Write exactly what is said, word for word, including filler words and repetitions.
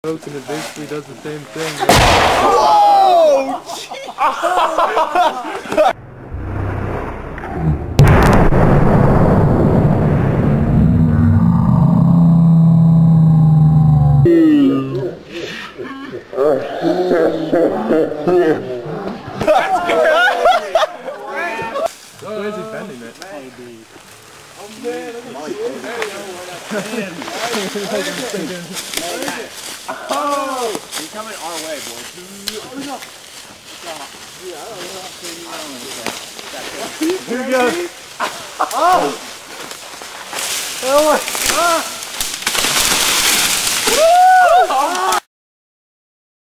broken, it basically does the same thing. Oh! Where is he bending it? Oh man, look at Oh! He's coming our way, boys. Oh no! Here we go. Oh! Oh my God!